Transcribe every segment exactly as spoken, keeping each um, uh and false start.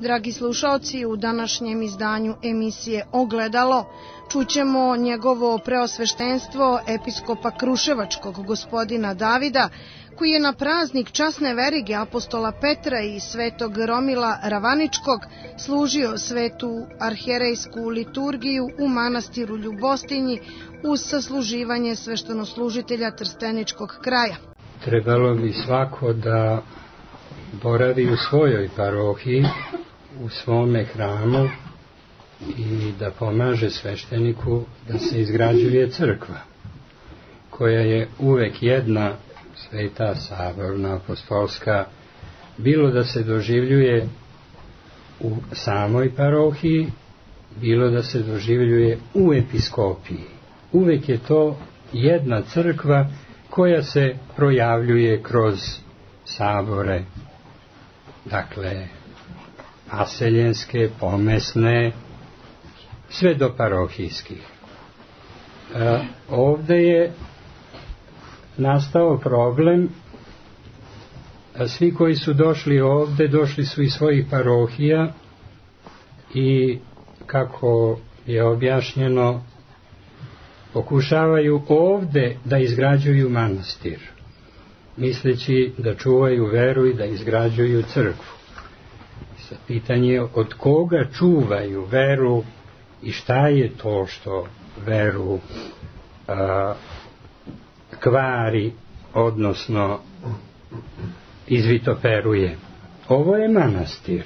Dragi slušaoci, u današnjem izdanju emisije Ogledalo čućemo njegovo preosveštenstvo episkopa Kruševačkog gospodina Davida, koji je na praznik časne verige apostola Petra i svetog Romila Ravaničkog služio svetu arhijerejsku liturgiju u manastiru Ljubostinji uz sasluživanje sveštenoslužitelja Trsteničkog kraja. Trebalo bi svako da boravi u svojoj parohiji, u svome hramu i da pomaže svešteniku da se izgrađuje crkva, koja je uvek jedna, sveta, saborna, apostolska, bilo da se doživljuje u samoj parohiji, bilo da se doživljuje u episkopiji. Uvek je to jedna crkva koja se projavljuje kroz sabore, dakle, paseljenske, pomesne, sve do parohijskih. E, ovde je nastao problem, svi koji su došli ovde, došli su iz svojih parohija i, kako je objašnjeno, pokušavaju ovde da izgrađuju manastir, misleći da čuvaju veru i da izgrađuju crkvu. Sad pitanje je od koga čuvaju veru i šta je to što veru a, kvari, odnosno izvitoperuje. Ovo je manastir.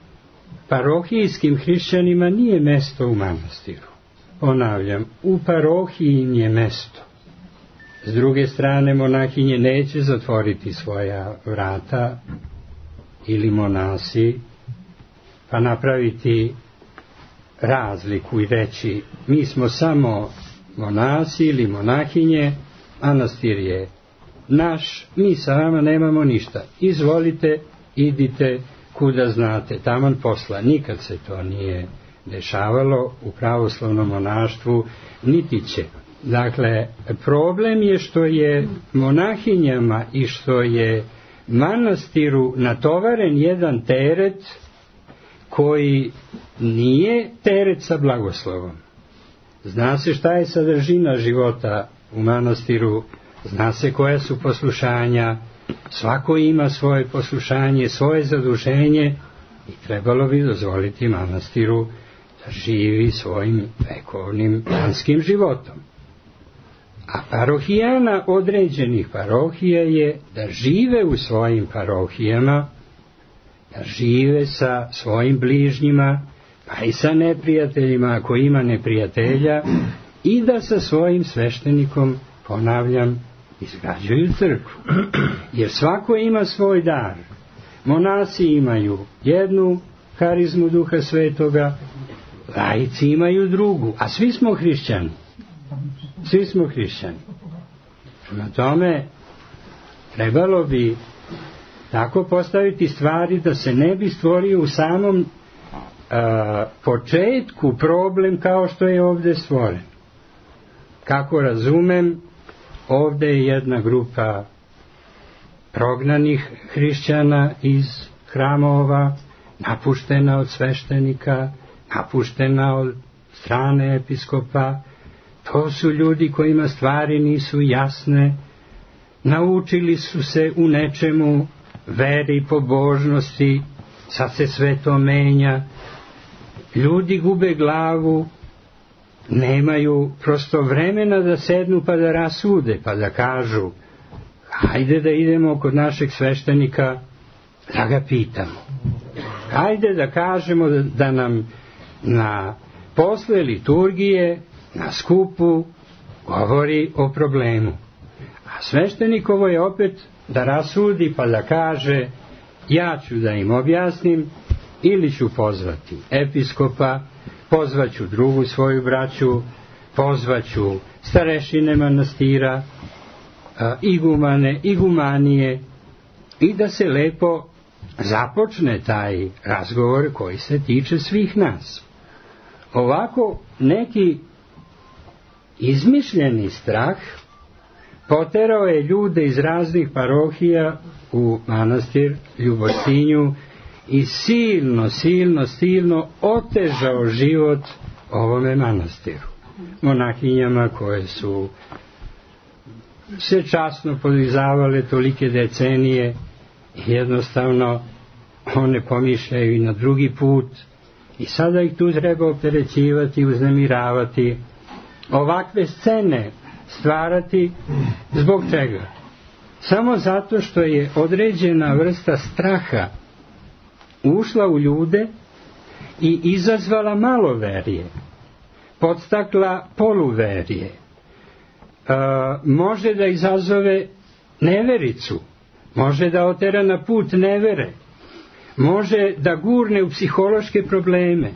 Parohijskim hrišćanima nije mesto u manastiru. Ponavljam, u parohiji im je mesto. S druge strane, monahinje neće zatvoriti svoja vrata ili monasi, pa napraviti razliku i reći mi smo samo monasi ili monahinje, manastir je naš, mi sa vama nemamo ništa. Izvolite, idite kuda znate, taman posla. Nikad se to nije dešavalo u pravoslavnom monaštvu, niti će. Dakle, problem je što je monahinjama i što je manastiru natovaren jedan teret koji nije teret sa blagoslovom. Zna se šta je sadržina života u manastiru, zna se koja su poslušanja, svako ima svoje poslušanje, svoje zaduženje i trebalo bi dozvoliti manastiru da živi svojim vekovnim panskim životom. A parohijana određenih parohija je da žive u svojim parohijama, da žive sa svojim bližnjima, pa i sa neprijateljima ako ima neprijatelja, i da sa svojim sveštenikom, ponavljam, izgrađuju crkvu. Jer svako ima svoj dar. Monasi imaju jednu harizmu Duha Svetoga, laici imaju drugu, a svi smo hrišćani. Svi smo hrišćani. Prema tome, trebalo bi tako postaviti stvari da se ne bi stvorio u samom a, početku problem kao što je ovde stvoren. Kako razumem, ovde je jedna grupa prognanih hrišćana iz hramova, napuštena od sveštenika, napuštena od strane episkopa. To su ljudi kojima stvari nisu jasne, naučili su se u nečemu, veri, pobožnosti, sad se sve to menja. Ljudi gube glavu, nemaju prosto vremena da sednu pa da rasude, pa da kažu hajde da idemo kod našeg sveštenika da ga pitamo. Hajde da kažemo da, da nam na posle liturgije, na skupu, govori o problemu. A sveštenikovo je opet da rasudi pa da kaže ja ću da im objasnim ili ću pozvati episkopa, pozvaću drugu svoju braću, pozvaću starešine manastira, igumane, igumanije, i da se lepo započne taj razgovor koji se tiče svih nas. Ovako neki izmišljeni strah poterao je ljude iz raznih parohija u manastir Ljubostinju i silno, silno, silno otežao život ovome manastiru. Monahinjama koje su se časno podizavale tolike decenije i jednostavno one pomišljaju i na drugi put i sada ih tu treba opterećivati, uznemiravati, ovakve scene stvarati. Zbog čega? Samo zato što je određena vrsta straha ušla u ljude i izazvala maloverje, podstakla poluverje, e, može da izazove nevericu, može da otera na put nevere, može da gurne u psihološke probleme.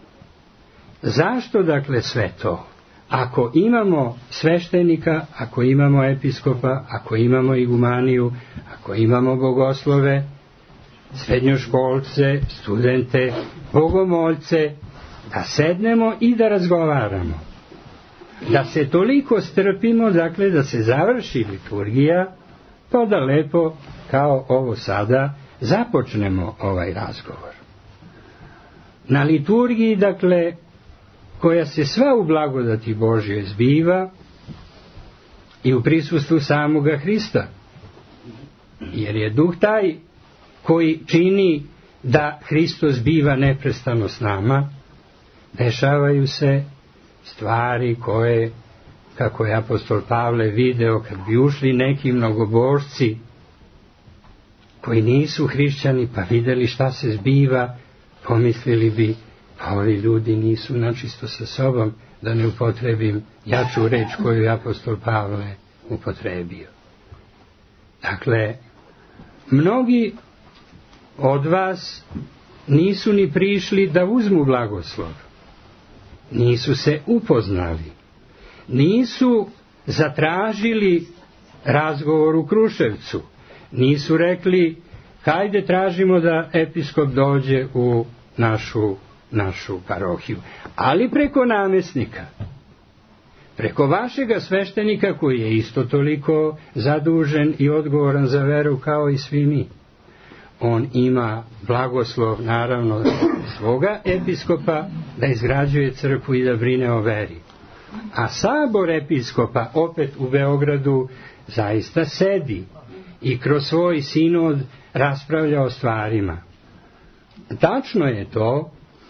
Zašto dakle sve to? Ako imamo sveštenika, ako imamo episkopa, ako imamo igumaniju, ako imamo bogoslove, srednjoškolce, studente, bogomoljce, da sednemo i da razgovaramo. Da se toliko strpimo, dakle da se završi liturgija, pa da lepo, kao ovo sada, započnemo ovaj razgovor. Na liturgiji, dakle, koja se sva u blagodati Božje zbiva i u prisustvu samoga Hrista, jer je duh taj koji čini da Hristos biva neprestano s nama, dešavaju se stvari koje, kako je apostol Pavle video, kad bi ušli neki mnogobožci koji nisu hrišćani pa vidjeli šta se zbiva, pomislili bi, pa ovi ljudi nisu načisto sa sobom, da ne upotrebim jaču reč koju je apostol Pavle upotrebio. Dakle, mnogi od vas nisu ni prišli da uzmu blagoslov, nisu se upoznali, nisu zatražili razgovor u Kruševcu, nisu rekli hajde tražimo da episkop dođe u našu, našu parohiju, ali preko namesnika, preko vašega sveštenika koji je isto toliko zadužen i odgovoran za veru kao i svi mi. On ima blagoslov, naravno, svoga episkopa da izgrađuje crkvu i da brine o veri. A sabor episkopa opet u Beogradu zaista sedi i kroz svoj sinod raspravlja o stvarima. Tačno je to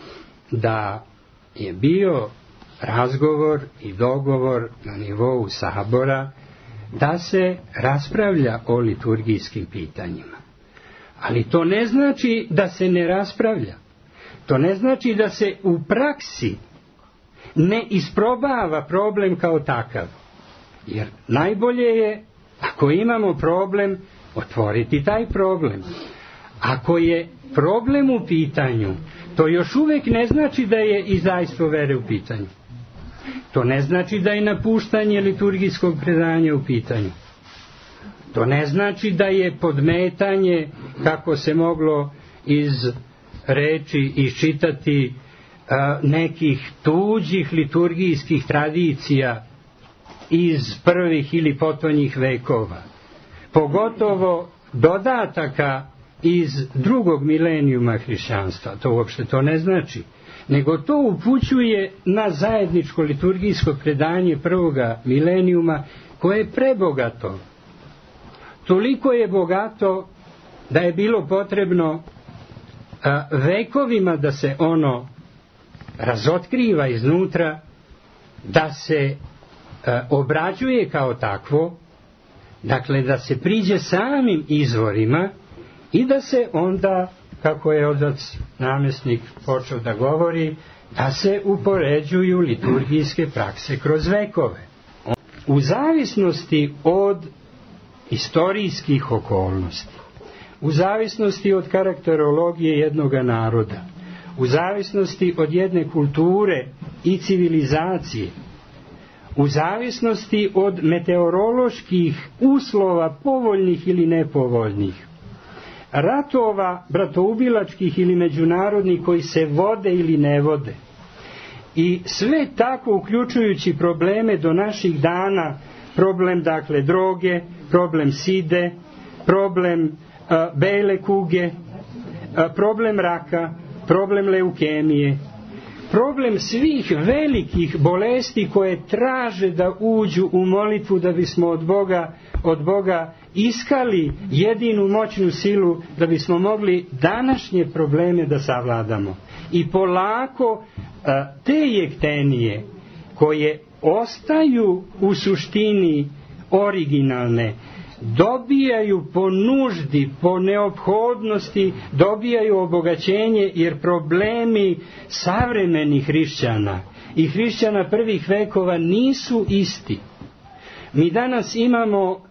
da je bio razgovor i dogovor na nivou sabora da se raspravlja o liturgijskim pitanjima. Ali to ne znači da se ne raspravlja. To ne znači da se u praksi ne isprobava problem kao takav. Jer najbolje je, ako imamo problem, otvoriti taj problem. Ako je problem u pitanju, to još uvijek ne znači da je izdajstvo vere u pitanju. To ne znači da je napuštanje liturgijskog predanja u pitanju. To ne znači da je podmetanje, kako se moglo iz reči iščitati, nekih tuđih liturgijskih tradicija iz prvih ili potonjih vekova. Pogotovo dodataka iz drugog milenijuma hrišćanstva. To uopšte to ne znači. Nego to upućuje na zajedničko liturgijsko predanje prvoga milenijuma koje je prebogato. Toliko je bogato da je bilo potrebno a, vekovima da se ono razotkriva iznutra, da se a, obrađuje kao takvo, dakle da se priđe samim izvorima i da se onda, kako je otac namjesnik počeo da govori, da se upoređuju liturgijske prakse kroz vekove. U zavisnosti od istorijskih okolnosti, u zavisnosti od karakterologije jednoga naroda, u zavisnosti od jedne kulture i civilizacije, u zavisnosti od meteoroloških uslova povoljnih ili nepovoljnih, ratova bratoubilačkih ili međunarodnih koji se vode ili ne vode, i sve tako uključujući probleme do naših dana, problem dakle droge, problem side, problem uh, bele kuge, problem raka, problem leukemije, problem svih velikih bolesti koje traže da uđu u molitvu da bismo od Boga, od Boga iskali jedinu moćnu silu da bismo mogli današnje probleme da savladamo. I polako te jektenije koje ostaju u suštini originalne, dobijaju po nuždi, po neophodnosti, dobijaju obogaćenje, jer problemi savremenih hrišćana i hrišćana prvih vekova nisu isti. Mi danas imamo uh,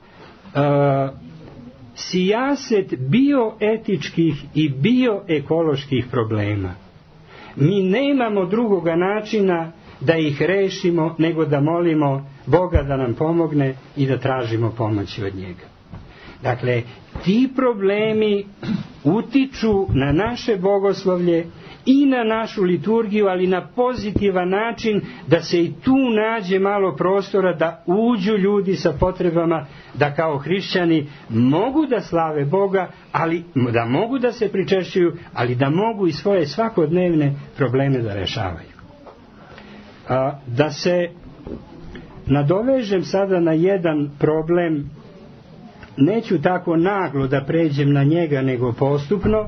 sijaset bioetičkih i bioekoloških problema. Mi nemamo drugoga načina da ih rešimo nego da molimo Boga da nam pomogne i da tražimo pomoći od njega. Dakle, ti problemi utiču na naše bogoslovlje i na našu liturgiju, ali na pozitivan način da se i tu nađe malo prostora da uđu ljudi sa potrebama da kao hrišćani mogu da slave Boga, ali da mogu da se pričešćuju, ali da mogu i svoje svakodnevne probleme da rešavaju. A, da se nadovežem sada na jedan problem, neću tako naglo da pređem na njega, nego postupno.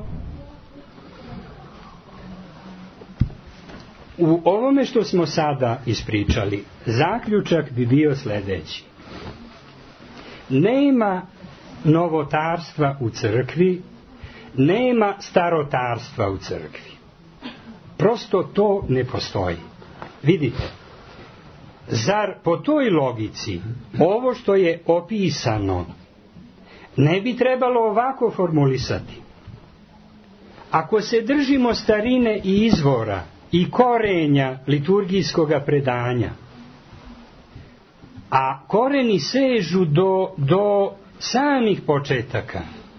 U ovome što smo sada ispričali, zaključak bi bio sljedeći. Nema novotarstva u crkvi, nema starotarstva u crkvi. Prosto to ne postoji. Vidite, zar po toj logici ovo što je opisano ne bi trebalo ovako formulisati? Ako se držimo starine i izvora i korenja liturgijskog predanja, a koreni sežu do, do samih početaka,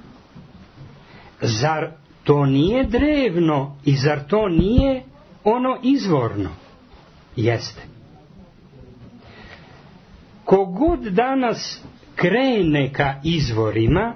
zar to nije drevno i zar to nije ono izvorno? Jeste. Kogod danas krene ka izvorima,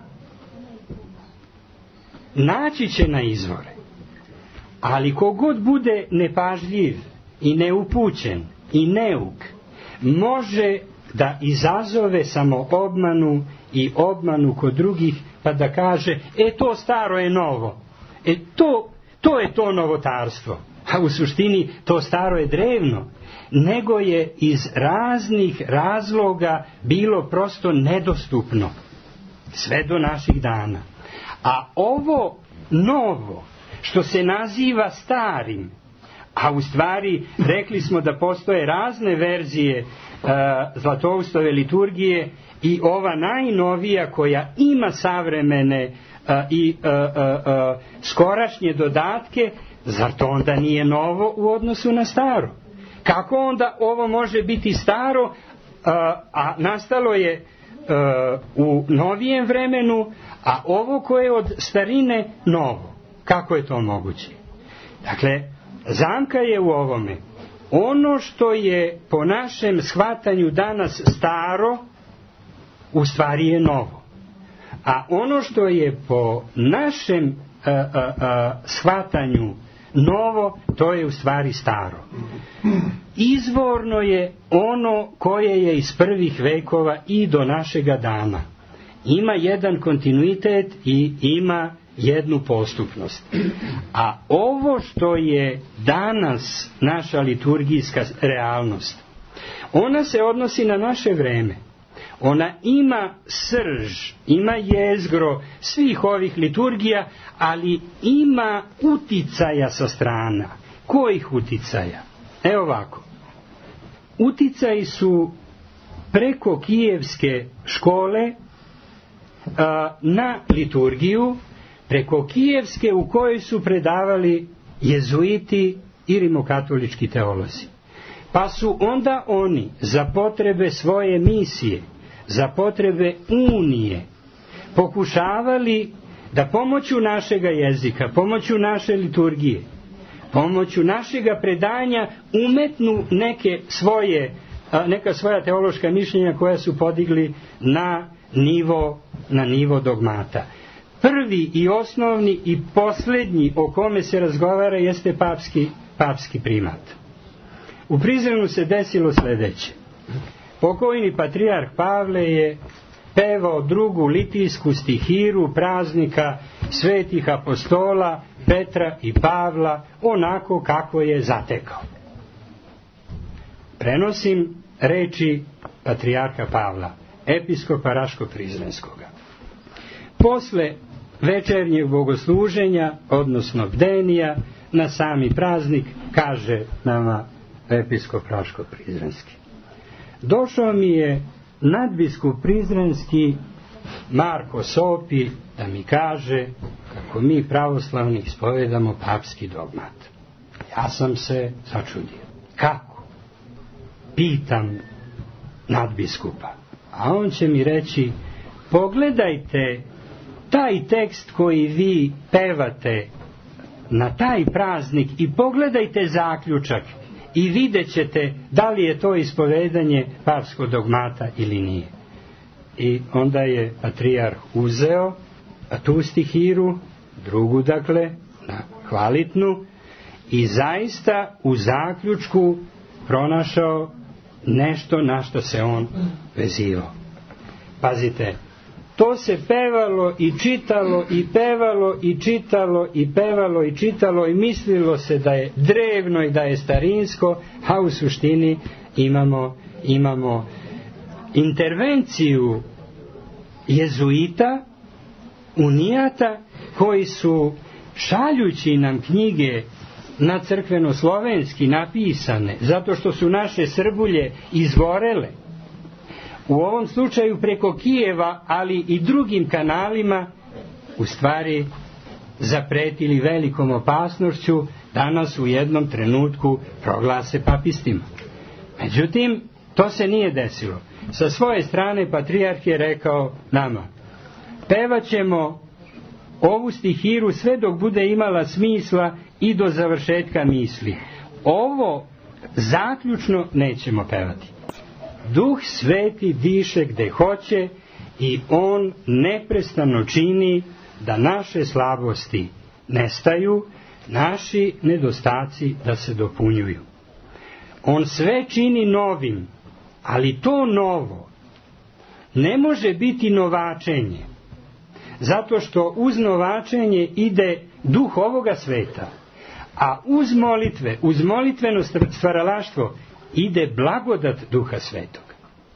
naći će na izvore. Ali kogod bude nepažljiv i neupućen i neuk, može da izazove samo obmanu i obmanu kod drugih, pa da kaže, e to staro je novo, e to, to je to novotarstvo. A u suštini to staro je drevno, nego je iz raznih razloga bilo prosto nedostupno sve do naših dana. A ovo novo što se naziva starim, a u stvari rekli smo da postoje razne verzije uh, Zlatoustove liturgije, i ova najnovija koja ima savremene uh, i uh, uh, uh, skorašnje dodatke, zar to onda nije novo u odnosu na staro? Kako onda ovo može biti staro, uh, a nastalo je uh, u novijem vremenu, a ovo koje je od starine novo? Kako je to moguće? Dakle, zamka je u ovome. Ono što je po našem shvatanju danas staro, u stvari je novo. A ono što je po našem uh, uh, uh, shvatanju novo, to je u stvari staro. Izvorno je ono koje je iz prvih vekova i do našega dana. Ima jedan kontinuitet i ima jednu postupnost. A ovo što je danas naša liturgijska realnost, ona se odnosi na naše vreme. Ona ima srž, ima jezgro svih ovih liturgija, ali ima uticaja sa strana. Kojih uticaja? Evo ovako. Uticaji su preko kijevske škole a, na liturgiju, preko kijevske u kojoj su predavali jezuiti i rimokatolički teolozi. Pa su onda oni za potrebe svoje misije, za potrebe unije, pokušavali da pomoću našega jezika, pomoću naše liturgije, pomoću našega predanja umetnu neke svoje, neka svoja teološka mišljenja koja su podigli na nivo, na nivo dogmata. prvi i osnovni i posljednji o kome se razgovara jeste papski, papski primat. U Prizrenu se desilo sljedeće. Pokojni patrijarh Pavle je pevao drugu litijsku stihiru praznika svetih apostola Petra i Pavla onako kako je zatekao. Prenosim reči patrijarha Pavla, episkopa Raško-Prizrenskoga. Posle večernjeg bogosluženja, odnosno bdenija, na sami praznik, kaže nama episkop Raško-Prizrenski: došao mi je nadbiskup Prizrenski Marko Sopi da mi kaže kako mi pravoslavni ispovedamo papski dogmat. Ja sam se začudio. Kako? Pitam nadbiskupa. A on će mi reći: pogledajte taj tekst koji vi pevate na taj praznik i pogledajte zaključak i vidjet ćete da li je to ispovedanje papskog dogmata ili nije. I onda je patrijarh uzeo tu stihiru, drugu dakle, na hvalitnu, i zaista u zaključku pronašao nešto na što se on vezivao. Pazite, to se pevalo i čitalo i pevalo i čitalo i pevalo i čitalo i mislilo se da je drevno i da je starinsko, a u suštini imamo, imamo intervenciju jezuita, unijata, koji su, šaljući nam knjige na crkveno-slovenski napisane, zato što su naše Srbulje izgorele, u ovom slučaju preko Kijeva, ali i drugim kanalima, u stvari zapretili velikom opasnošću da nas u jednom trenutku proglase papistima. Međutim, to se nije desilo. Sa svoje strane patrijarh je rekao nama: pevat ćemo ovu stihiru sve dok bude imala smisla i do završetka misli. Ovo zaključno nećemo pevati. Duh Sveti diše gde hoće i on neprestano čini da naše slabosti nestaju, naši nedostaci da se dopunjuju. On sve čini novim, ali to novo ne može biti novačenje, zato što uz novačenje ide duh ovoga sveta, a uz molitve, uz molitveno stvaralaštvo ide blagodat Duha Svetoga.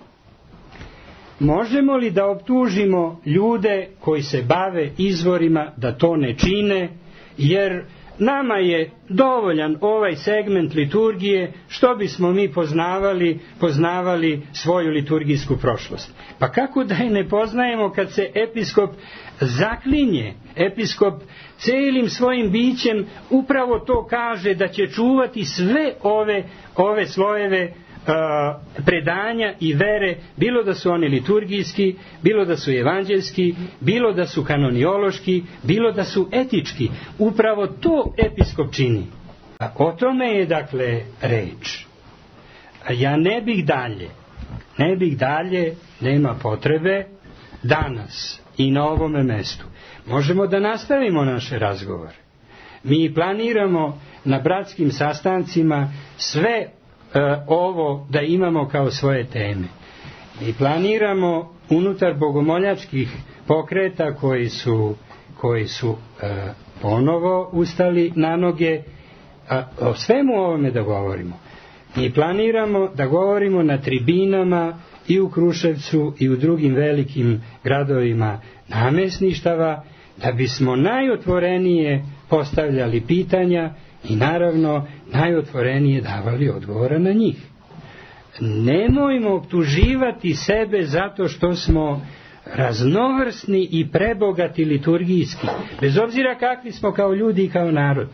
Možemo li da optužimo ljude koji se bave izvorima da to ne čine, jer nama je dovoljan ovaj segment liturgije, što bismo mi poznavali, poznavali svoju liturgijsku prošlost. Pa kako da je ne poznajemo kad se episkop zaklinje, episkop celim svojim bićem upravo to kaže, da će čuvati sve ove, ove slojeve uh, predanja i vere, bilo da su oni liturgijski, bilo da su evanđelski, bilo da su kanoniološki, bilo da su etički. Upravo to episkop čini. A o tome je dakle reč. A ja ne bih dalje, ne bih dalje, nema potrebe danas i na ovome mestu. Možemo da nastavimo naše razgovore. Mi planiramo na bratskim sastancima sve e, ovo da imamo kao svoje teme. Mi planiramo unutar bogomoljačkih pokreta koji su, koji su e, ponovo ustali na noge, a, o svemu ovome da govorimo. Mi planiramo da govorimo na tribinama i u Kruševcu i u drugim velikim gradovima namesništava, da bismo najotvorenije postavljali pitanja i naravno najotvorenije davali odgovora na njih. Nemojmo optuživati sebe zato što smo raznovrsni i prebogati liturgijski, bez obzira kakvi smo kao ljudi i kao narod.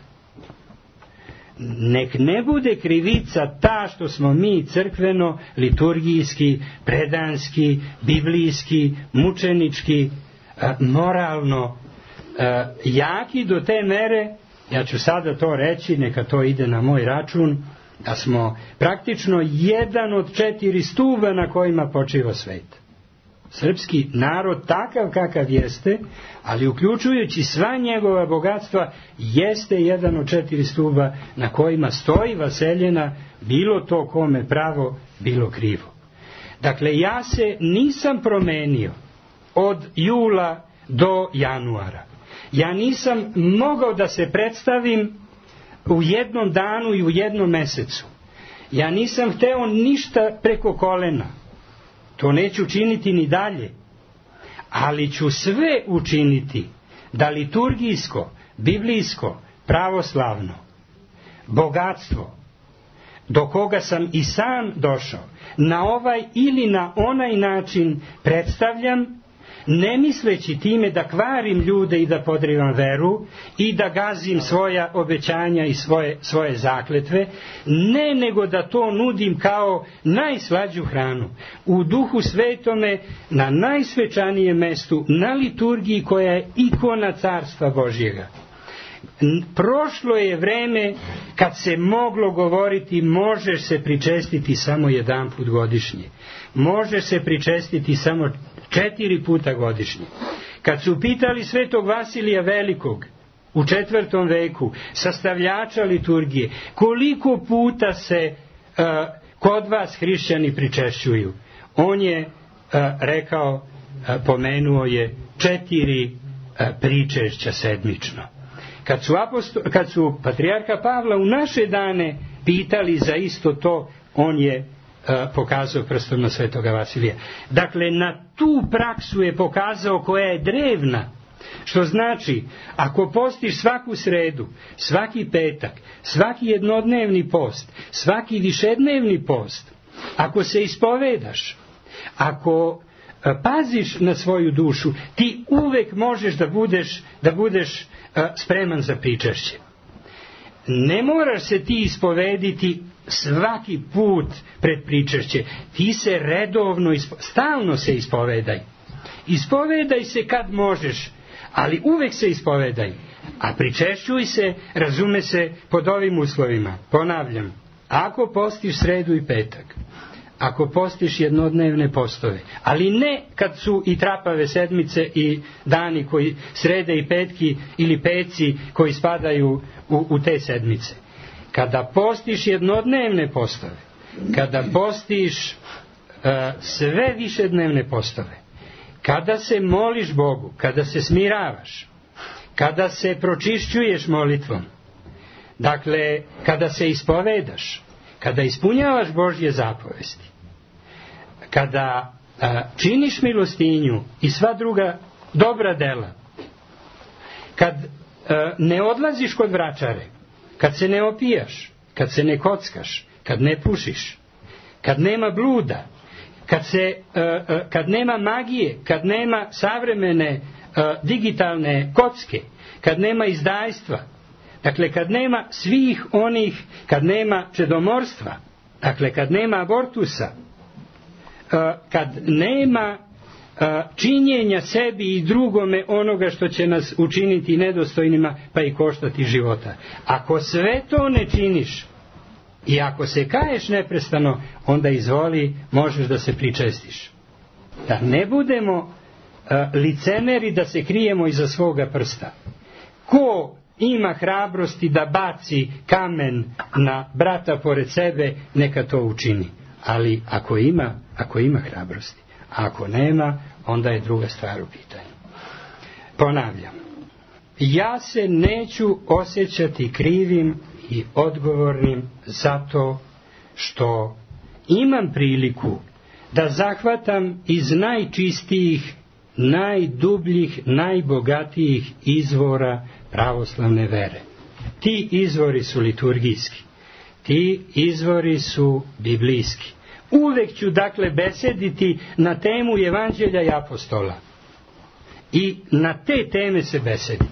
Nek ne bude krivica ta što smo mi crkveno, liturgijski, predanski, biblijski, mučenički, moralno jaki do te mere, ja ću sada to reći, neka to ide na moj račun, da smo praktično jedan od četiri stuba na kojima počiva svet. srpski narod takav kakav jeste, ali uključujući sva njegova bogatstva, jeste jedan od četiri stuba na kojima stoji vaseljena, bilo to kome pravo, bilo krivo. Dakle, ja se nisam promenio od jula do januara. Ja nisam mogao da se predstavim u jednom danu i u jednom mesecu. Ja nisam hteo ništa preko kolena. To neću činiti ni dalje. Ali ću sve učiniti da liturgijsko, biblijsko, pravoslavno bogatstvo, do koga sam i sam došao, na ovaj ili na onaj način predstavljam, ne misleći time da kvarim ljude i da podrivam veru i da gazim svoja obećanja i svoje, svoje zakletve, ne, nego da to nudim kao najslađu hranu, u Duhu Svetome, na najsvečanijem mestu, na liturgiji koja je ikona Carstva Božjega. Prošlo je vreme kad se moglo govoriti možeš se pričestiti samo jedan put godišnje. Možeš se pričestiti samo četiri puta godišnje. Kad su pitali svetog Vasilija Velikog u četvrtom veku, sastavljača liturgije, koliko puta se uh, kod vas hrišćani pričešćuju, on je uh, rekao, uh, pomenuo je četiri uh, pričešća sedmično. Kad su, apostol, kad su patrijarha Pavla u naše dane pitali za isto to, on je uh, pokazao prstom na svetoga Vasilija. Dakle, na tu praksu je pokazao koja je drevna, što znači, ako postiš svaku sredu, svaki petak, svaki jednodnevni post, svaki višednevni post, ako se ispovedaš, ako paziš na svoju dušu, ti uvek možeš da budeš, da budeš uh, spreman za pričešće. Ne moraš se ti ispovediti svaki put pred pričešće. Ti se redovno, ispo... stalno se ispovedaj. Ispovedaj se kad možeš, ali uvek se ispovedaj. A pričešćuj se, razume se, pod ovim uslovima. Ponavljam, ako postiš sredu i petak, ako postiš jednodnevne postove, ali ne kad su i trapave sedmice i dani koji srede i petki ili peci koji spadaju u, u te sedmice. Kada postiš jednodnevne postove, kada postiš uh, sve višednevne postove, kada se moliš Bogu, kada se smiravaš, kada se pročišćuješ molitvom, dakle, kada se ispovedaš, kada ispunjavaš Božje zapovesti, kada a, činiš milostinju i sva druga dobra dela, kad a, ne odlaziš kod vračare, kad se ne opijaš, kad se ne kockaš, kad ne pušiš, kad nema bluda, kad, se, a, a, kad nema magije, kad nema savremene a, digitalne kocke, kad nema izdajstva, dakle kad nema svih onih, kad nema čedomorstva, dakle kad nema abortusa, kad nema činjenja sebi i drugome onoga što će nas učiniti nedostojnima pa i koštati života. Ako sve to ne činiš i ako se kaješ neprestano, onda izvoli, možeš da se pričestiš. Da ne budemo licemeri da se krijemo iza svoga prsta. Ko ima hrabrosti da baci kamen na brata pored sebe, neka to učini. Ali ako ima, ako ima hrabrosti, a ako nema, onda je druga stvar u pitanju. Ponavljam, ja se neću osjećati krivim i odgovornim zato što imam priliku da zahvatam iz najčistijih, najdubljih, najbogatijih izvora pravoslavne vere. Ti izvori su liturgijski. Ti izvori su biblijski. Uvek ću dakle besediti na temu Evanđelja i apostola. I na te teme se besedi.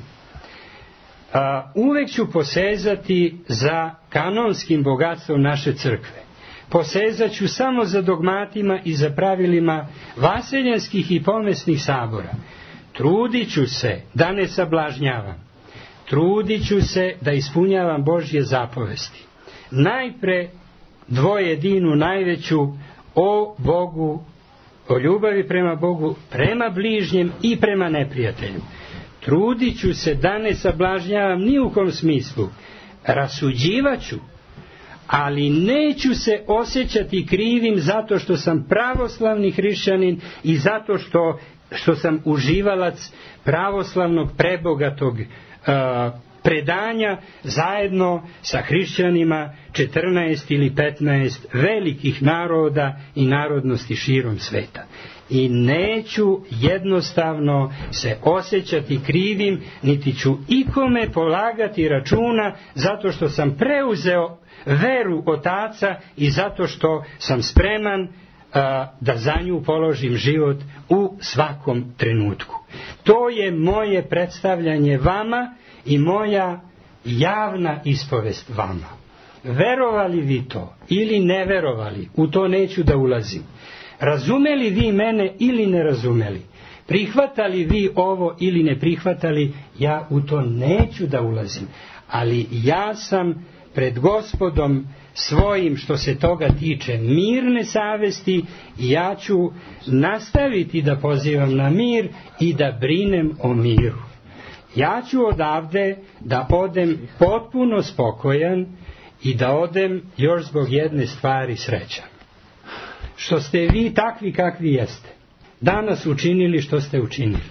A, uvek ću posezati za kanonskim bogatstvom naše crkve. Posezat ću samo za dogmatima i za pravilima vaseljenskih i pomesnih sabora. Trudit ću se da ne sablažnjavam. Trudit ću se da ispunjavam Božje zapovesti. Najpre dvojedinu najveću, o Bogu o ljubavi prema Bogu, prema bližnjem i prema neprijatelju. Trudit ću se da ne sablažnjavam ni u kom smislu, rasuđivaću, ali neću se osjećati krivim zato što sam pravoslavni hrišćanin i zato što, što sam uživalac pravoslavnog prebogatog uh, predanja zajedno sa hrišćanima četrnaest ili petnaest velikih naroda i narodnosti širom sveta. I neću jednostavno se osjećati krivim, niti ću ikome polagati računa zato što sam preuzeo veru otaca i zato što sam spreman uh, da za nju položim život u svakom trenutku. To je moje predstavljanje vama i moja javna ispovest vama. Verovali vi to ili ne verovali, u to neću da ulazim. Razumeli vi mene ili ne razumeli, prihvatali vi ovo ili ne prihvatali, ja u to neću da ulazim. Ali ja sam pred Gospodom svojim, što se toga tiče, mirne savesti, i ja ću nastaviti da pozivam na mir i da brinem o miru. Ja ću odavde da odem potpuno spokojan i da odem još zbog jedne stvari srećan. Što ste vi takvi kakvi jeste, danas učinili što ste učinili.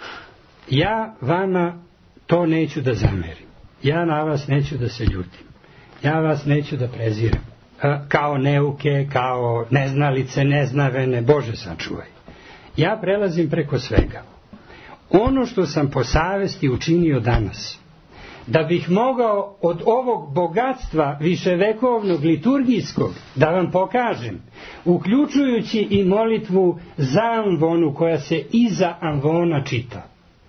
Ja vama to neću da zamerim. Ja na vas neću da se ljutim. Ja vas neću da prezirem. Kao neuke, kao neznalice, neznavene, Bože sačuvaj. Ja prelazim preko svega. Ono što sam po savesti učinio danas, da bih mogao od ovog bogatstva viševekovnog liturgijskog da vam pokažem, uključujući i molitvu za amvonu koja se iza amvona čita.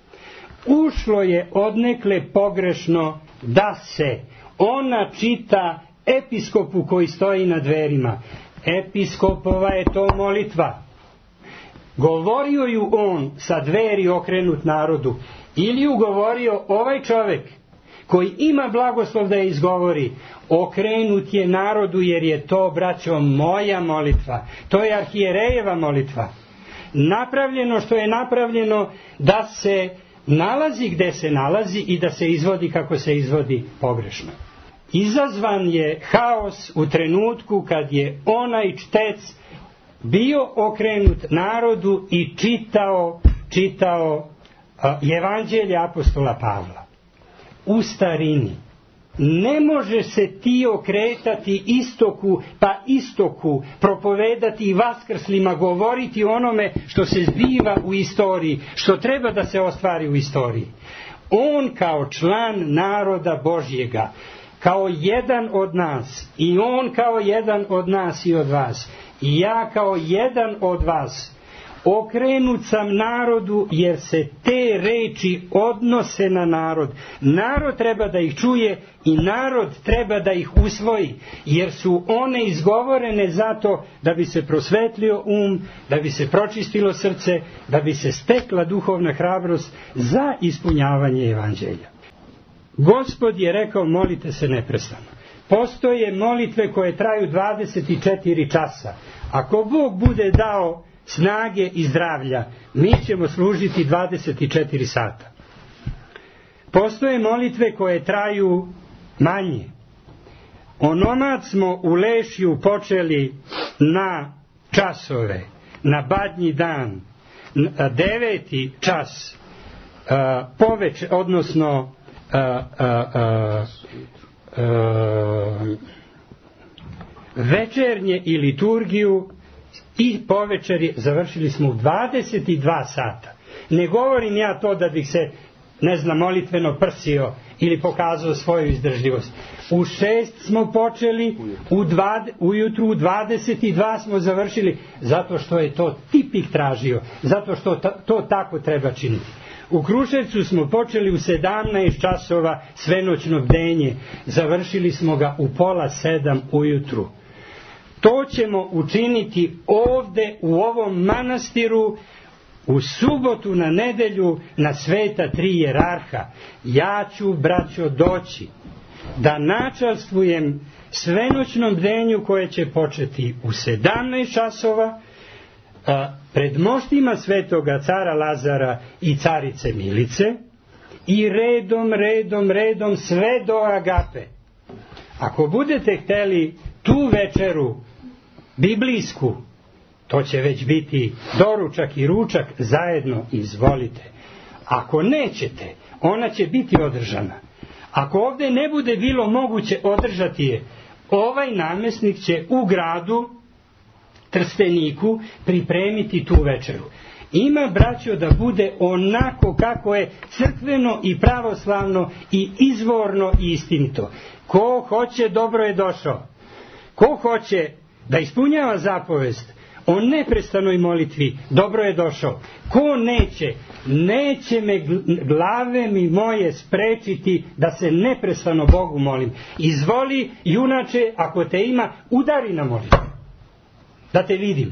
Ušlo je odnekle pogrešno da se ona čita episkopu koji stoji na dverima. Episkopova je to molitva. Govorio ju on sa dveri okrenut narodu, ili ju govorio ovaj čovek koji ima blagoslov da je izgovori, okrenut je narodu, jer je to, braćo, moja molitva. To je arhijerejeva molitva. Napravljeno što je napravljeno da se nalazi gde se nalazi i da se izvodi kako se izvodi pogrešno. Izazvan je haos u trenutku kad je onaj čtec bio okrenut narodu i čitao, čitao uh, evanđelje apostola Pavla. U starini ne može se ti okretati istoku pa istoku, propovedati i vaskrslima, govoriti onome što se zbiva u istoriji, što treba da se ostvari u istoriji. On kao član naroda Božjega, kao jedan od nas, i on kao jedan od nas i od vas, i ja kao jedan od vas, okrenut sam narodu, jer se te reči odnose na narod. Narod treba da ih čuje i narod treba da ih usvoji, jer su one izgovorene zato da bi se prosvetlio um, da bi se pročistilo srce, da bi se stekla duhovna hrabrost za ispunjavanje evanđelja. Gospod je rekao, molite se neprestano. Postoje molitve koje traju dvadeset četiri časa. Ako Bog bude dao snage i zdravlja, mi ćemo služiti dvadeset četiri sata. Postoje molitve koje traju manje. Onomad smo u Lešju počeli na časove, na badnji dan, deveti čas, uh, poveč, odnosno uh, uh, uh, uh, večernje i liturgiju, i povečeri završili smo u dvadeset dva sata. Ne govorim ja to da bih se, ne znam, molitveno prsio ili pokazao svoju izdržljivost. U šest smo počeli, u dva, ujutru u dvadeset dva smo završili, zato što je to tipik tražio, zato što ta, to tako treba činiti. U Kruševcu smo počeli u sedamnaest časova svenoćno bdenje, završili smo ga u pola sedam ujutru. To ćemo učiniti ovde u ovom manastiru u subotu na nedelju na sveta tri jerarha. Ja ću, braćo, doći da načastvujem svenoćnom bdenju koje će početi u sedamnaest časova, a, pred moštima svetoga cara Lazara i carice Milice i redom, redom, redom sve do Agape. Ako budete hteli tu večeru biblijsku, to će već biti doručak i ručak zajedno, izvolite. Ako nećete, ona će biti održana. Ako ovdje ne bude bilo moguće održati je, ovaj namjesnik će u gradu Trsteniku pripremiti tu večeru. Ima, braćo, da bude onako kako je crkveno i pravoslavno i izvorno i istinito. Ko hoće, dobro je došao. Ko hoće da ispunjava zapovest o neprestanoj molitvi, dobro je došao. Ko neće, neće me glave mi moje sprečiti da se neprestano Bogu molim. Izvoli, junače, ako te ima, udari na molitvu. Da te vidim.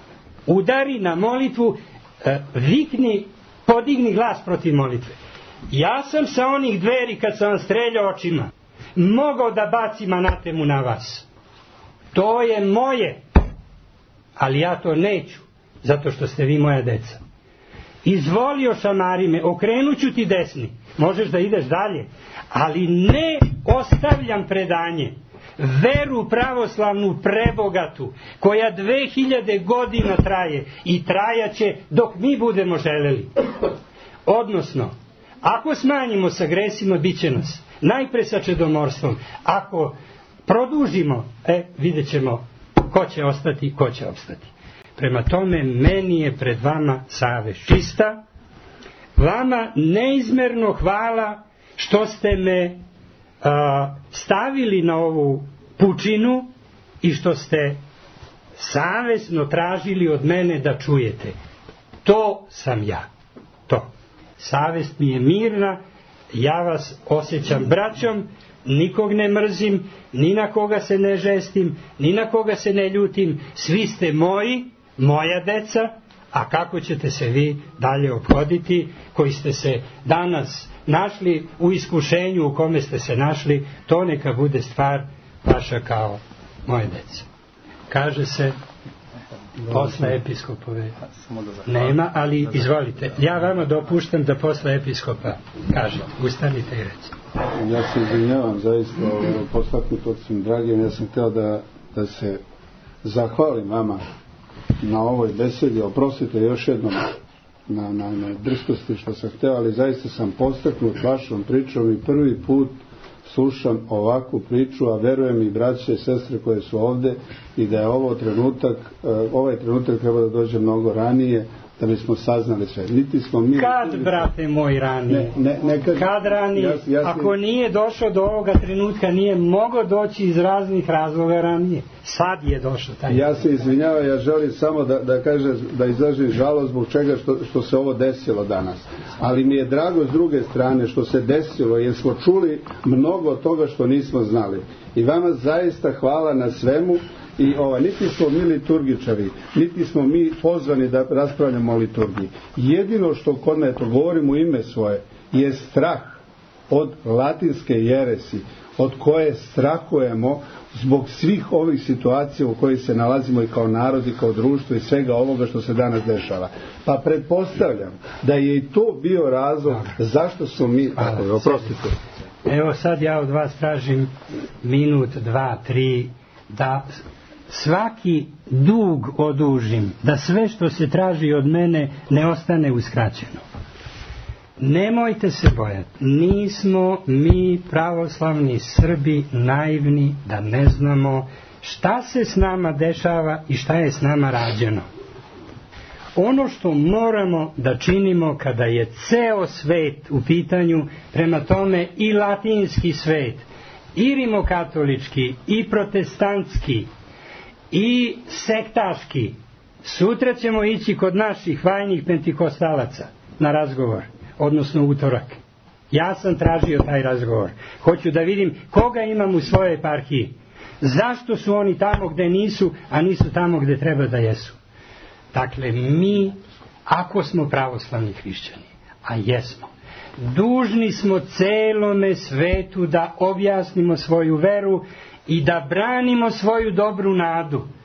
Udari na molitvu, e, vikni, podigni glas protiv molitve. Ja sam sa onih dveri, kad sam vam streljao očima, mogao da bacim anatemu na vas. To je moje. Ali ja to neću, zato što ste vi moja deca. Izvolio, šamari me, okrenuću ti desni. Možeš da ideš dalje. Ali ne ostavljam predanje. Veru pravoslavnu prebogatu, koja dve hiljade godina traje i trajaće dok mi budemo želeli. Odnosno, ako smanjimo sa gresima, bit će nas. Najpre sa čedomorstvom. Ako produžimo, e, vidjet ćemo ko će ostati, ko će opstati. Prema tome, meni je pred vama savest čista. Vama neizmerno hvala što ste me a, stavili na ovu pučinu i što ste savesno tražili od mene da čujete. To sam ja. To. Savest mi je mirna, ja vas osjećam braćom, nikog ne mrzim, ni na koga se ne žestim, ni na koga se ne ljutim, svi ste moji, moja deca, a kako ćete se vi dalje ophoditi, koji ste se danas našli u iskušenju u kome ste se našli, to neka bude stvar vaša kao moje deca. Kaže se posle episkopove nema, ali izvolite, ja vama dopuštam da posle episkopa kažete, ustanite i recite. Ja se izvinjavam zaista postaknut od svim dragim, ja sam htio da, da se zahvalim vama na ovoj besedi, oprostite još jednom na, na, na drskosti što sam htio, ali zaista sam postaknut vašom pričom i prvi put slušam ovakvu priču, a verujem i braće i sestre koje su ovdje i da je ovo trenutak, ovaj trenutak treba da dođe mnogo ranije, da bismo saznali sve. Niti smo mi... Kad, brate moj, ranije? Ne, ne, nekad, kad ranije? Ja, ja si... Ako nije došao do ovoga trenutka, nije mogao doći iz raznih razloga ranije. Sad je došao taj. Ja se izvinjavam, ja želim samo da, da kažem, da izražim žalost zbog čega što, što se ovo desilo danas. Ali mi je drago s druge strane što se desilo, jer smo čuli mnogo toga što nismo znali. I vama zaista hvala na svemu. I ovaj, niti smo mi liturgičari, niti smo mi pozvani da raspravljamo o liturgiji. Jedino što kod mene, to govorim u ime svoje, je strah od latinske jeresi, od koje strahujemo zbog svih ovih situacija u kojih se nalazimo i kao narod i kao društvo i svega ovoga što se danas dešava. Pa pretpostavljam da je i to bio razlog zašto smo mi... Ako, oprostite. Evo sad ja od vas tražim minut, dva, tri, da... svaki dug odužim, da sve što se traži od mene ne ostane uskraćeno. Nemojte se bojati, nismo mi pravoslavni Srbi naivni da ne znamo šta se s nama dešava i šta je s nama rađeno. Ono što moramo da činimo kada je ceo svet u pitanju, prema tome i latinski svet, i rimokatolički, i protestantski, i sektaški, sutra ćemo ići kod naših vajnih pentikostalaca na razgovor, odnosno utorak. Ja sam tražio taj razgovor. Hoću da vidim koga imam u svojoj eparhiji. Zašto su oni tamo gde nisu, a nisu tamo gde treba da jesu. Dakle, mi, ako smo pravoslavni hrišćani, a jesmo, dužni smo celome svetu da objasnimo svoju veru i da branimo svoju dobru nadu.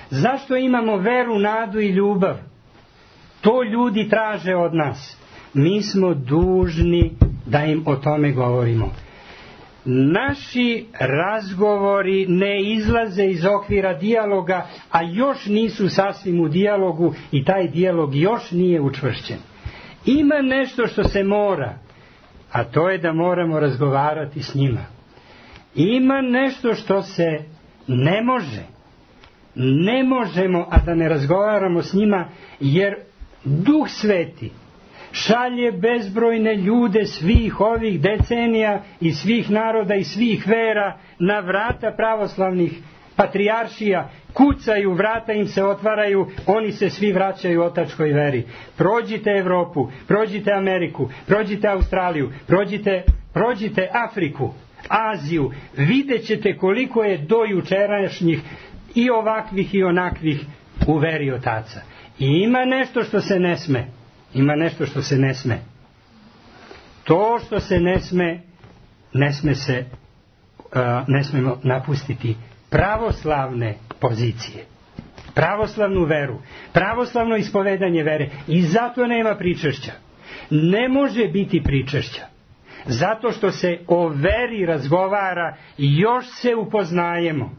Zašto imamo veru, nadu i ljubav? To ljudi traže od nas. Mi smo dužni da im o tome govorimo. Naši razgovori ne izlaze iz okvira dijaloga, a još nisu sasvim u dijalogu i taj dijalog još nije učvršćen. Ima nešto što se mora, a to je da moramo razgovarati s njima. Ima nešto što se ne može. Ne možemo, a da ne razgovaramo s njima, jer Duh Sveti šalje bezbrojne ljude svih ovih decenija i svih naroda i svih vera na vrata pravoslavnih patrijaršija, kucaju, vrata im se otvaraju, oni se svi vraćaju otačkoj veri. Prođite Evropu, prođite Ameriku, prođite Australiju, prođite, prođite Afriku, Aziju, vidjet ćete koliko je do jučerašnjih i ovakvih i onakvih u veri otaca. I ima nešto što se ne sme. Ima nešto što se ne sme. To što se ne sme, ne sme se, uh, ne smemo napustiti pravoslavne pozicije. Pravoslavnu veru. Pravoslavno ispovedanje vere. I zato nema pričešća. Ne može biti pričešća. Zato što se o veri razgovara i još se upoznajemo.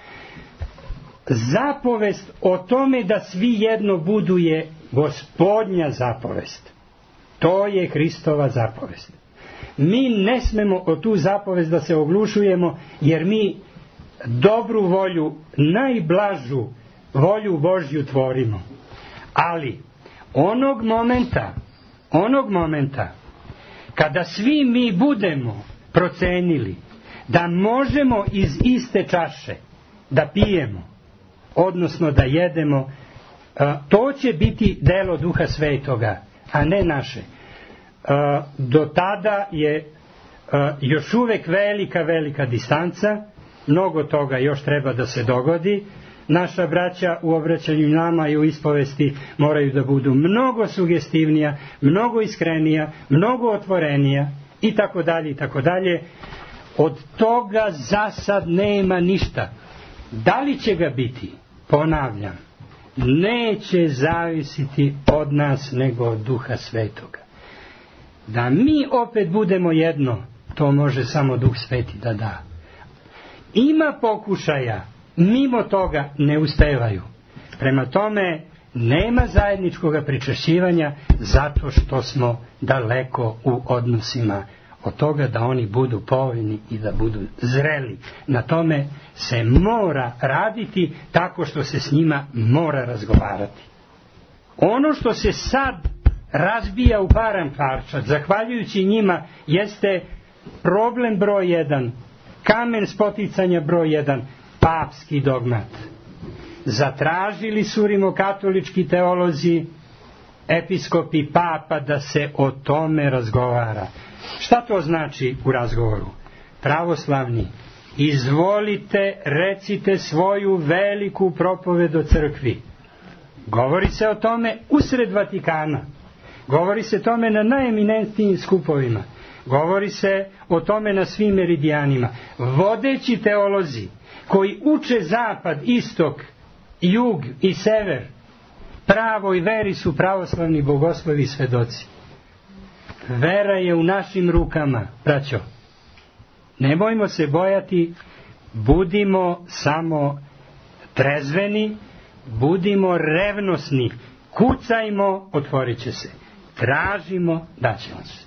Zapovest o tome da svi jedno budu je Gospodnja zapovest. To je Hristova zapovest. Mi ne smemo o tu zapovest da se oglušujemo, jer mi dobru volju, najblažu volju Božju tvorimo. Ali onog momenta, onog momenta kada svi mi budemo procenili da možemo iz iste čaše da pijemo, odnosno da jedemo, to će biti delo Duha Svetoga, a ne naše. Do tada je još uvek velika, velika distanca, mnogo toga još treba da se dogodi. Naša braća u obraćanju nama i u ispovesti moraju da budu mnogo sugestivnija, mnogo iskrenija, mnogo otvorenija i tako dalje i tako dalje. Od toga za sad nema ništa. Da li će ga biti? Ponavljam, neće zavisiti od nas nego od Duha Svetoga. Da mi opet budemo jedno, to može samo Duh Sveti da da. Ima pokušaja, mimo toga ne uspevaju. Prema tome, nema zajedničkog pričešćivanja zato što smo daleko u odnosima od toga da oni budu povoljni i da budu zreli. Na tome se mora raditi tako što se s njima mora razgovarati. Ono što se sad razbija u param parčad, zahvaljujući njima, jeste problem broj jedan, kamen spoticanja broj jedan, papski dogmat. Zatražili su rimokatolički teolozi, episkopi, papa da se o tome razgovara. Šta to znači u razgovoru? Pravoslavni, izvolite, recite svoju veliku propoved o crkvi. Govori se o tome usred Vatikana. Govori se o tome na najeminentnijim skupovima. Govori se o tome na svim meridijanima. Vodeći teolozi koji uče zapad, istok, jug i sever, pravoj veri su pravoslavni bogoslovi i svedoci. Vera je u našim rukama, braćo. Nemojmo se bojati, budimo samo trezveni, budimo revnosni, kucajmo, otvorit će se. Tražimo, daće vam se.